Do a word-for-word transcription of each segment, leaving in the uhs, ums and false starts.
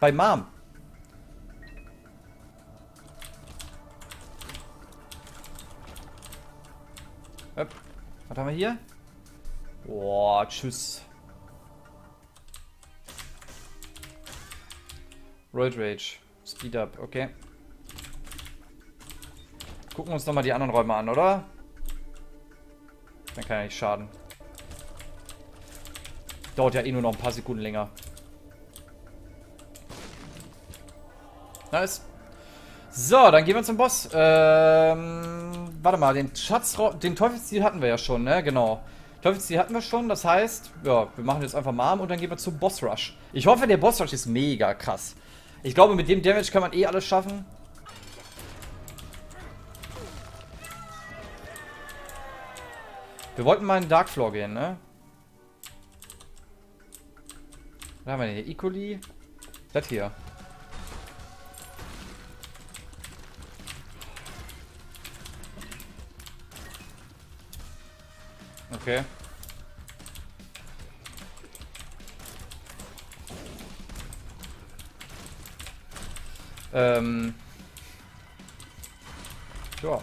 bei Mom. Höp. Was haben wir hier? Boah, tschüss. Road Rage. Speed up, okay. Gucken wir uns nochmal die anderen Räume an, oder? Dann kann ja nicht schaden. Dauert ja eh nur noch ein paar Sekunden länger. Nice. So, dann gehen wir zum Boss. Ähm, warte mal, den Schatzraum, den Teufelsziel hatten wir ja schon, ne? Genau. Teufelsziel hatten wir schon, das heißt, ja, wir machen jetzt einfach Mom und dann gehen wir zum Boss Rush. Ich hoffe, der Boss Rush ist mega krass. Ich glaube, mit dem Damage kann man eh alles schaffen. Wir wollten mal in den Dark Floor gehen, ne? Was haben wir denn hier? Equally. Das hier. Okay. Ähm. Ja.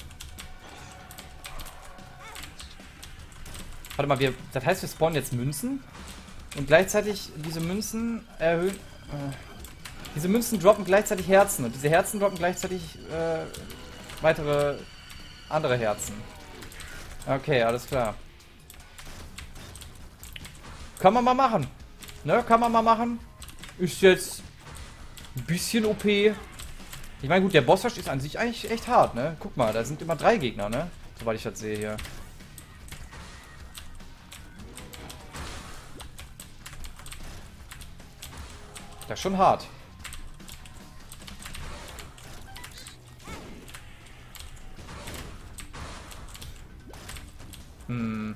Warte mal, wir, das heißt, wir spawnen jetzt Münzen und gleichzeitig diese Münzen erhöhen. Äh, diese Münzen droppen gleichzeitig Herzen und diese Herzen droppen gleichzeitig äh, weitere andere Herzen. Okay, alles klar. Kann man mal machen. Ne, kann man mal machen. Ist jetzt ein bisschen O P. Ich meine, gut, der Bossrush ist an sich eigentlich echt hart, ne? Guck mal, da sind immer drei Gegner, ne? Soweit ich das sehe hier. Das ist schon hart. Hm.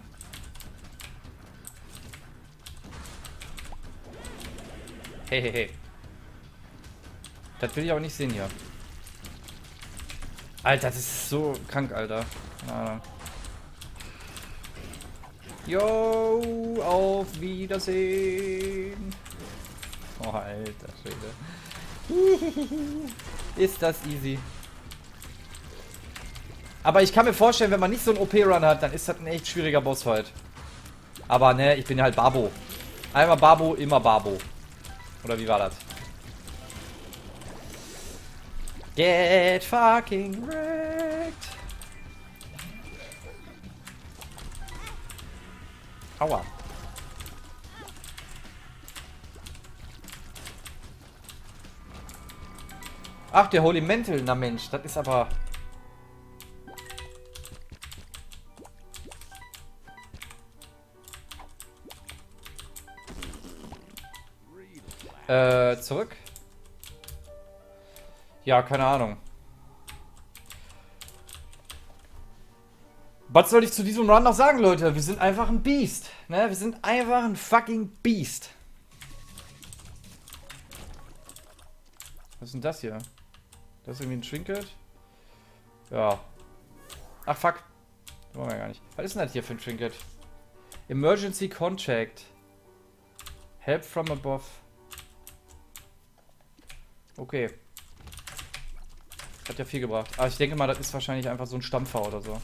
Hey, hey, hey. Das will ich aber nicht sehen hier. Alter, das ist so krank, Alter. Keine Ahnung. Yo, auf Wiedersehen. Oh, alter Schwede. Ist das easy. Aber ich kann mir vorstellen, wenn man nicht so einen O P-Run hat, dann ist das ein echt schwieriger Bossfight. Aber ne, ich bin halt Babo. Einmal Babo, immer Babo. Oder wie war das? Get fucking wrecked. Aua. Ach, der Holy Mantle, na Mensch, das ist aber... Äh, zurück? Ja, keine Ahnung. Was soll ich zu diesem Run noch sagen, Leute? Wir sind einfach ein Biest. Ne? Wir sind einfach ein fucking Biest. Was ist denn das hier? Das ist irgendwie ein Trinket? Ja. Ach, fuck. Das wollen wir gar nicht. Was ist denn das hier für ein Trinket? Emergency Contact. Help from above. Okay. Hat ja viel gebracht. Aber ich denke mal, das ist wahrscheinlich einfach so ein Stampfer oder so.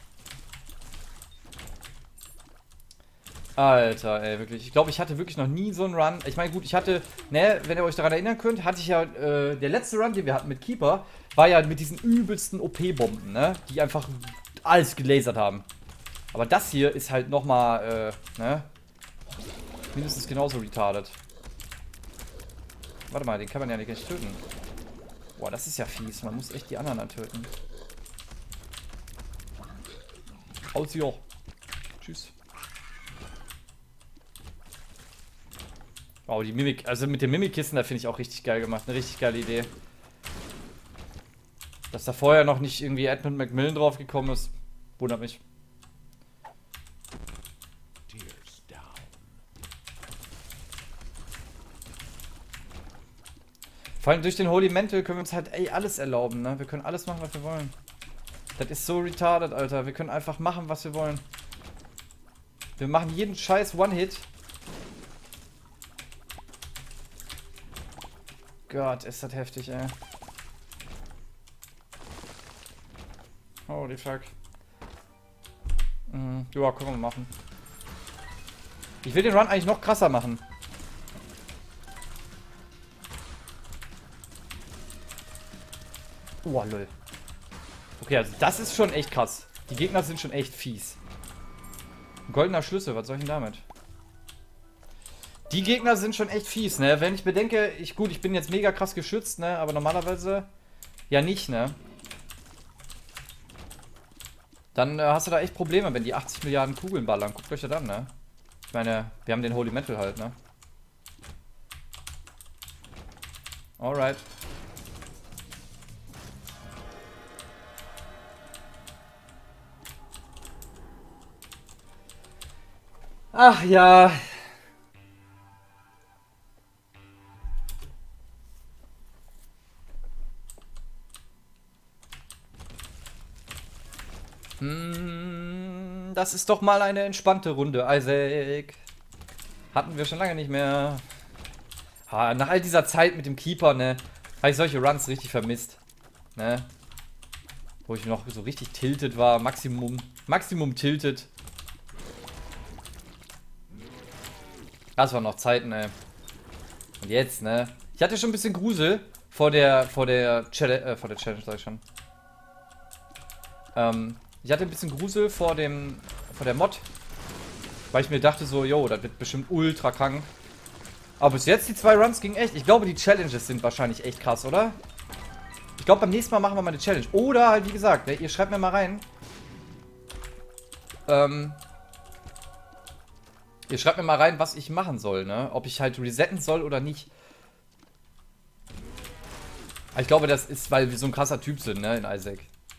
Alter, ey, wirklich. Ich glaube, ich hatte wirklich noch nie so einen Run. Ich meine, gut, ich hatte, ne, wenn ihr euch daran erinnern könnt, hatte ich ja, äh, der letzte Run, den wir hatten mit Keeper, war ja mit diesen übelsten O P-Bomben, ne, die einfach alles gelasert haben. Aber das hier ist halt nochmal, äh, ne, mindestens genauso retarded. Warte mal, den kann man ja nicht töten. Boah, das ist ja fies. Man muss echt die anderen dann töten. Aus hier. Tschüss. Wow, die Mimik. Also mit den Mimikkisten, da finde ich auch richtig geil gemacht. Eine richtig geile Idee. Dass da vorher noch nicht irgendwie Edmund Macmillan drauf gekommen ist, wundert mich. Vor allem durch den Holy Mantle können wir uns halt ey, alles erlauben, ne? Wir können alles machen, was wir wollen. Das ist so retarded, Alter. Wir können einfach machen, was wir wollen. Wir machen jeden scheiß One-Hit. Gott, ist das heftig, ey. Holy fuck. Mhm. Ja, können wir machen. Ich will den Run eigentlich noch krasser machen. Oh, lol. Okay, also das ist schon echt krass. Die Gegner sind schon echt fies. Ein goldener Schlüssel, was soll ich denn damit? Die Gegner sind schon echt fies, ne? Wenn ich bedenke, ich gut, ich bin jetzt mega krass geschützt, ne? Aber normalerweise ja nicht, ne? Dann äh, hast du da echt Probleme, wenn die achtzig Milliarden Kugeln ballern. Guckt euch das an, ne? Ich meine, wir haben den Holy Metal halt, ne? Alright. Ach ja. Hm, das ist doch mal eine entspannte Runde, Isaac. Hatten wir schon lange nicht mehr. Ha, nach all dieser Zeit mit dem Keeper, ne, habe ich solche Runs richtig vermisst. Ne? Wo ich noch so richtig tilted war. Maximum, Maximum tilted. Das waren noch Zeiten, ey. Und jetzt, ne? Ich hatte schon ein bisschen Grusel vor der, vor der Challenge, äh, vor der Challenge, sag ich schon. Ähm, ich hatte ein bisschen Grusel vor dem, vor der Mod. Weil ich mir dachte so, yo, das wird bestimmt ultra krank. Aber bis jetzt, die zwei Runs gingen echt. Ich glaube, die Challenges sind wahrscheinlich echt krass, oder? Ich glaube, beim nächsten Mal machen wir mal eine Challenge. Oder halt, wie gesagt, ne, ihr schreibt mir mal rein. Ähm... Ihr schreibt mir mal rein, was ich machen soll, ne? Ob ich halt resetten soll oder nicht. Aber ich glaube, das ist, weil wir so ein krasser Typ sind, ne, in Isaac.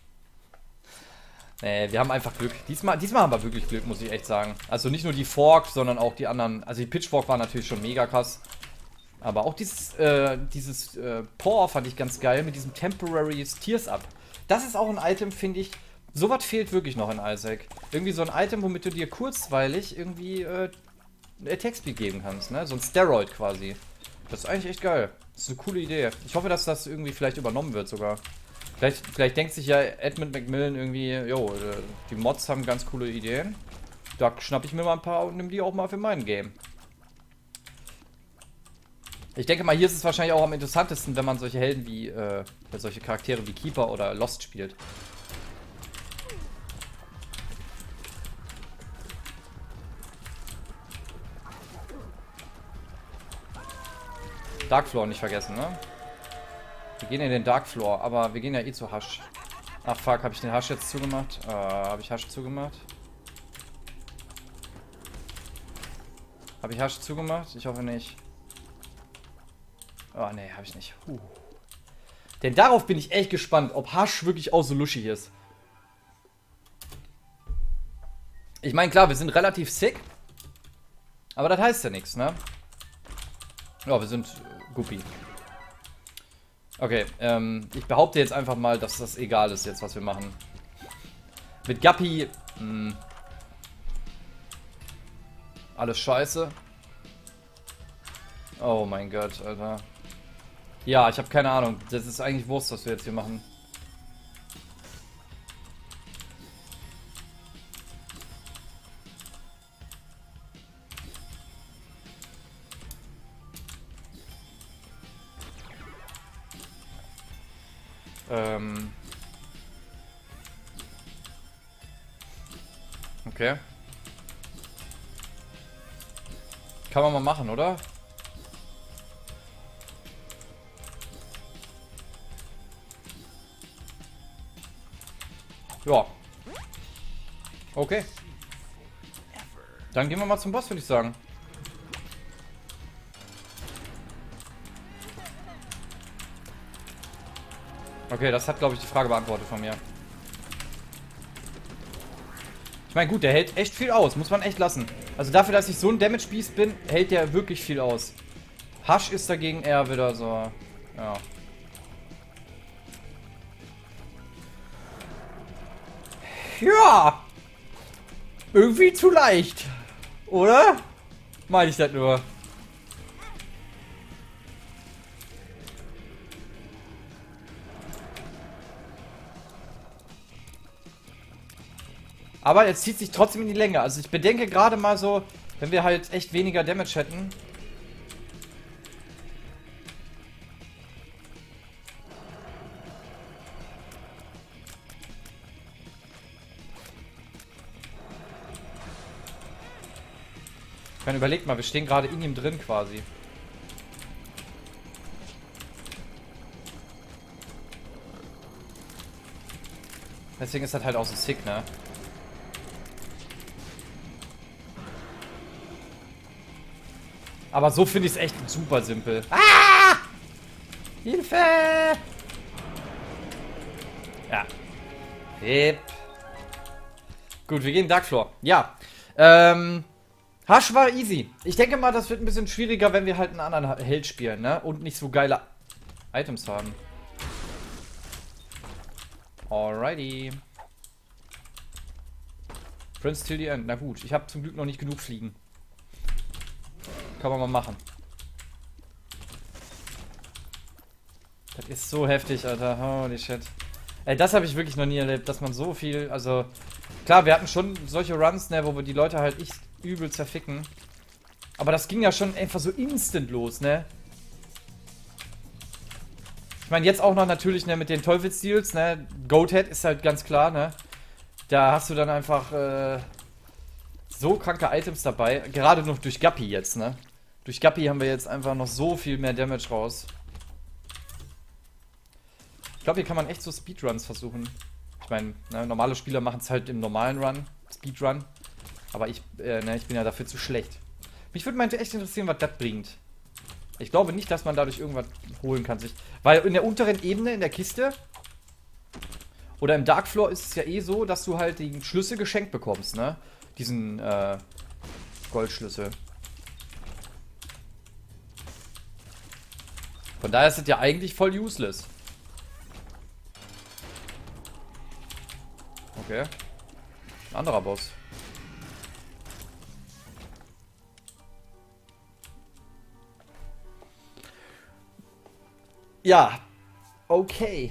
Nee, wir haben einfach Glück. Diesmal, diesmal haben wir wirklich Glück, muss ich echt sagen. Also nicht nur die Fork, sondern auch die anderen. Also die Pitchfork war natürlich schon mega krass. Aber auch dieses, äh, dieses äh, Paw fand ich ganz geil mit diesem Temporary Tears Up. Das ist auch ein Item, finde ich. Sowas fehlt wirklich noch in Isaac. Irgendwie so ein Item, womit du dir kurzweilig irgendwie äh, Attack Speed geben kannst, ne? So ein Steroid quasi. Das ist eigentlich echt geil. Das ist eine coole Idee. Ich hoffe, dass das irgendwie vielleicht übernommen wird sogar. Vielleicht, vielleicht denkt sich ja Edmund Macmillan irgendwie, jo, die Mods haben ganz coole Ideen. Da schnapp ich mir mal ein paar und nimm die auch mal für mein Game. Ich denke mal, hier ist es wahrscheinlich auch am interessantesten, wenn man solche Helden wie, äh, solche Charaktere wie Keeper oder Lost spielt. Dark Floor nicht vergessen, ne? Wir gehen in den Dark Floor, aber wir gehen ja eh zu Hasch. Ach fuck, habe ich den Hasch jetzt zugemacht? Äh, habe ich Hasch zugemacht? Habe ich Hasch zugemacht? Ich hoffe nicht. Oh ne, habe ich nicht. Huh. Denn darauf bin ich echt gespannt, ob Hasch wirklich auch so luschig ist. Ich meine, klar, wir sind relativ sick. Aber das heißt ja nichts, ne? Ja, wir sind äh, Guppi. Okay, ähm, ich behaupte jetzt einfach mal, dass das egal ist jetzt, was wir machen. Mit Guppy, mh, alles scheiße. Oh mein Gott, Alter. Ja, ich habe keine Ahnung. Das ist eigentlich Wurst, was wir jetzt hier machen. Ähm. Okay. Kann man mal machen, oder? Ja. Okay. Dann gehen wir mal zum Boss, würde ich sagen. Okay, das hat, glaube ich, die Frage beantwortet von mir. Ich meine, gut, der hält echt viel aus. Muss man echt lassen. Also dafür, dass ich so ein Damage-Beast bin, hält der wirklich viel aus. Hasch ist dagegen eher wieder so... Ja. Ja. Irgendwie zu leicht. Oder? Meine ich das nur. Aber es zieht sich trotzdem in die Länge. Also ich bedenke gerade mal so, wenn wir halt echt weniger Damage hätten. Ich meine, überlegt mal, wir stehen gerade in ihm drin quasi. Deswegen ist das halt auch so sick, ne? Aber so finde ich es echt super simpel. Ah! Hilfe! Ja. Hip. Gut, wir gehen Dark Floor. Ja. Ähm... Hush war easy. Ich denke mal, das wird ein bisschen schwieriger, wenn wir halt einen anderen Held spielen, ne? Und nicht so geile Items haben. Alrighty. Prince till the end. Na gut, ich habe zum Glück noch nicht genug Fliegen. Kann man mal machen. Das ist so heftig, Alter. Holy shit. Ey, das habe ich wirklich noch nie erlebt, dass man so viel, also... Klar, wir hatten schon solche Runs, ne, wo wir die Leute halt echt übel zerficken. Aber das ging ja schon einfach so instant los, ne? Ich meine, jetzt auch noch natürlich, ne, mit den Teufelsdeals, ne? Goathead ist halt ganz klar, ne? Da hast du dann einfach, äh, so kranke Items dabei. Gerade noch durch Guppy jetzt, ne? Durch Guppy haben wir jetzt einfach noch so viel mehr Damage raus. Ich glaube, hier kann man echt so Speedruns versuchen. Ich meine, ne, normale Spieler machen es halt im normalen Run, Speedrun. Aber ich, äh, ne, ich bin ja dafür zu schlecht. Mich würde mal echt interessieren, was das bringt. Ich glaube nicht, dass man dadurch irgendwas holen kann. Sich, weil in der unteren Ebene, in der Kiste, oder im Dark Floor ist es ja eh so, dass du halt die Schlüssel geschenkt bekommst, ne? Diesen, äh, Goldschlüssel. Von daher ist es ja eigentlich voll useless. Okay. Ein anderer Boss. Ja. Okay.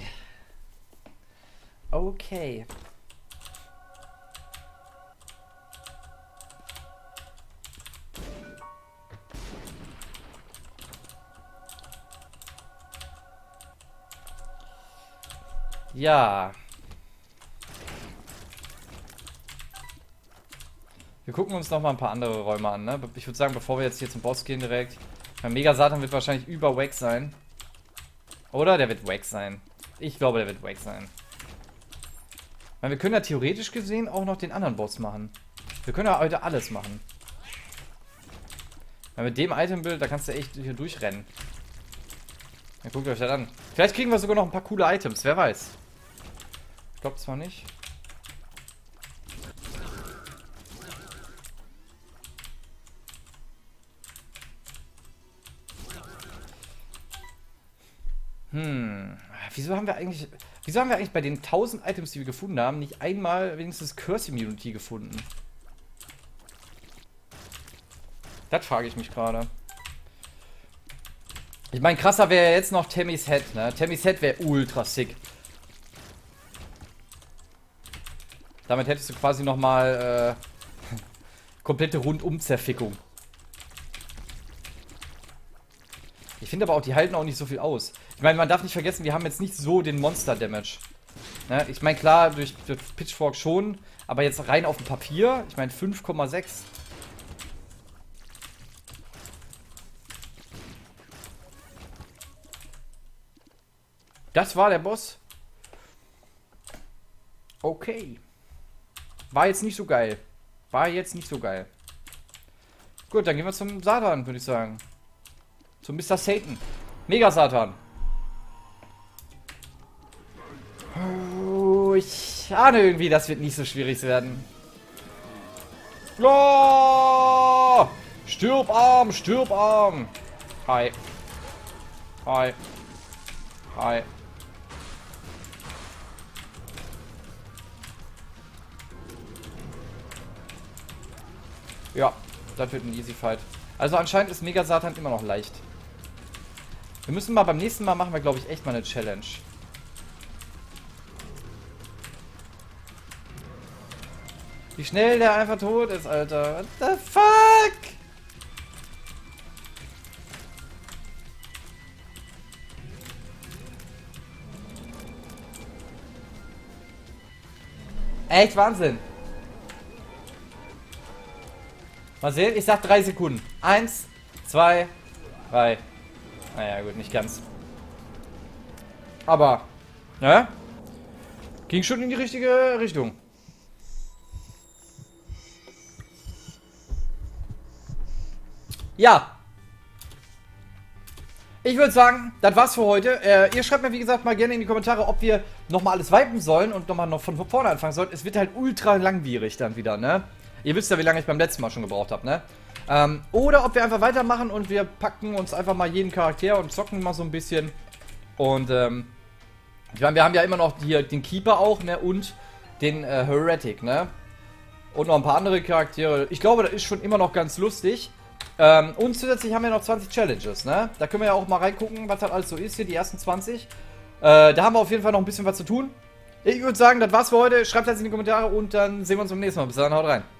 Okay. Ja. Wir gucken uns noch mal ein paar andere Räume an, ne? Ich würde sagen, bevor wir jetzt hier zum Boss gehen direkt. Mein Mega Satan wird wahrscheinlich über wack sein. Oder? Der wird wack sein. Ich glaube, der wird wack sein. Weil wir können ja theoretisch gesehen auch noch den anderen Boss machen. Wir können ja heute alles machen. Weil mit dem Itembild, da kannst du echt hier durchrennen. Dann guckt euch das an. Vielleicht kriegen wir sogar noch ein paar coole Items, wer weiß. Ich glaube zwar nicht. Hm, wieso haben wir eigentlich, wieso haben wir eigentlich bei den tausend Items, die wir gefunden haben, nicht einmal wenigstens Curse Immunity gefunden? Das frage ich mich gerade. Ich meine, krasser wäre jetzt noch Tammy's Head, ne? Tammy's Head wäre ultra sick. Damit hättest du quasi nochmal äh, komplette Rundum-Zerfickung. Ich finde aber auch, die halten auch nicht so viel aus. Ich meine, man darf nicht vergessen, wir haben jetzt nicht so den Monster-Damage. Ne? Ich meine, klar, durch, durch Pitchfork schon, aber jetzt rein auf dem Papier, ich meine fünf Komma sechs. Das war der Boss. Okay. War jetzt nicht so geil. War jetzt nicht so geil. Gut, dann gehen wir zum Satan, würde ich sagen. Zum Mister Satan. Mega Satan. Oh, ich ahne irgendwie, das wird nicht so schwierig werden. Oh! Stirb arm, stirb arm. Hi. Hi. Hi. Ja, das wird ein Easy Fight. Also anscheinend ist Mega Satan immer noch leicht. Wir müssen mal beim nächsten Mal machen wir, glaube ich, echt mal eine Challenge. Wie schnell der einfach tot ist, Alter. What the fuck? Echt Wahnsinn. Mal sehen, ich sag drei Sekunden. Eins, zwei, drei. Naja, gut, nicht ganz. Aber, ne? Ging schon in die richtige Richtung. Ja. Ich würde sagen, das war's für heute. Äh, ihr schreibt mir, wie gesagt, mal gerne in die Kommentare, ob wir nochmal alles wipen sollen und nochmal noch von vorne anfangen sollen. Es wird halt ultra langwierig dann wieder, ne? Ihr wisst ja, wie lange ich beim letzten Mal schon gebraucht habe, ne? Ähm, oder ob wir einfach weitermachen und wir packen uns einfach mal jeden Charakter und zocken mal so ein bisschen. Und, ähm, ich meine, wir haben ja immer noch hier den Keeper auch, ne? Und den äh, Heretic, ne? Und noch ein paar andere Charaktere. Ich glaube, das ist schon immer noch ganz lustig. Ähm, und zusätzlich haben wir noch zwanzig Challenges, ne? Da können wir ja auch mal reingucken, was das alles so ist hier, die ersten zwanzig. Äh, da haben wir auf jeden Fall noch ein bisschen was zu tun. Ich würde sagen, das war's für heute. Schreibt das in die Kommentare und dann sehen wir uns beim nächsten Mal. Bis dann, haut rein.